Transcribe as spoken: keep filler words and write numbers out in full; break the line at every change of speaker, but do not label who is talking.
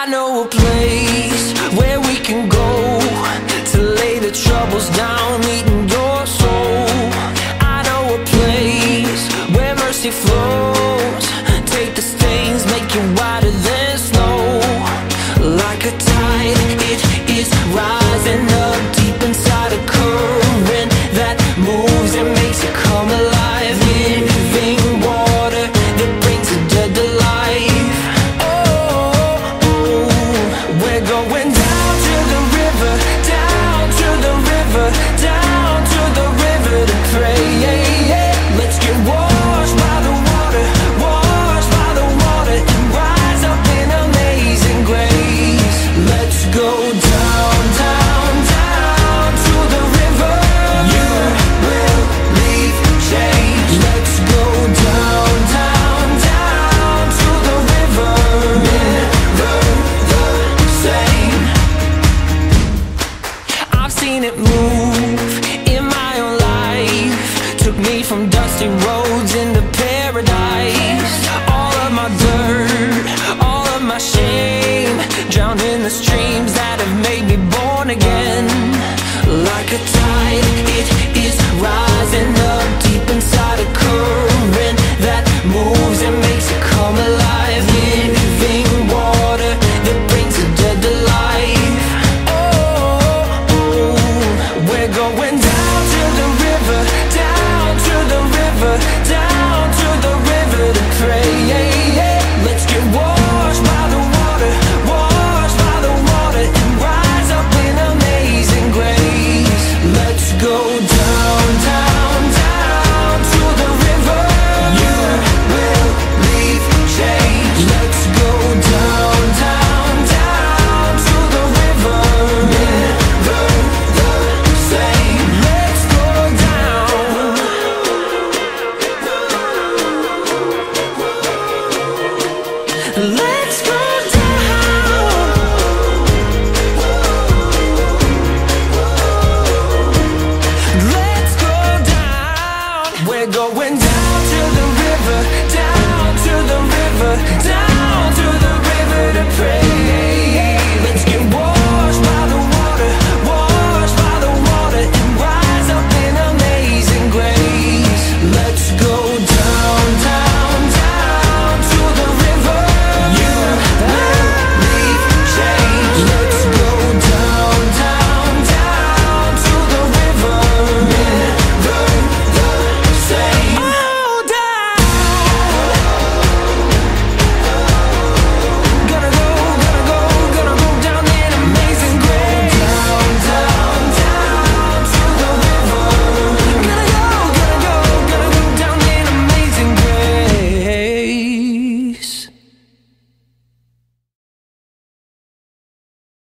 I know a place where we can go to lay the troubles down, leading your soul. I know a place where mercy flows. Take the stains, make you whiter than snow. Like a tide, it is rising up deep inside a current that moves and makes it come alive. Living water that brings the dead to life. Oh, oh, we're going down to the river, down to the river, down to the river to pray. Yeah, yeah. Let's get washed by the water, washed by the water, and rise up in amazing grace. Let's go down, down, down to the river. You will leave change. Let's go down, down, down to the river. Never the same. I've seen it move in my own life. Took me from dusty roads into paradise. All of my dirt, all of my shame, drowned in the streams that have made me born again. Like a tide, it is rising up deep inside a current that moves and makes it come alive. Living water that brings the dead to life. Oh, oh, we're going down to the river, down to the river, down to the river to pray. Yeah, yeah. Let's get washed by the water, washed by the water, and rise up in amazing grace. Let's go down, down, down to the river. You will leave change. Let's go down, down, down to the river. Never the same. Let's go down. Let's